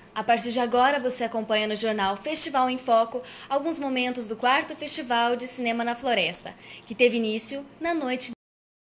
A partir de agora, você acompanha no jornal Festival em Foco alguns momentos do 4º Festival de Cinema na Floresta, que teve início na noite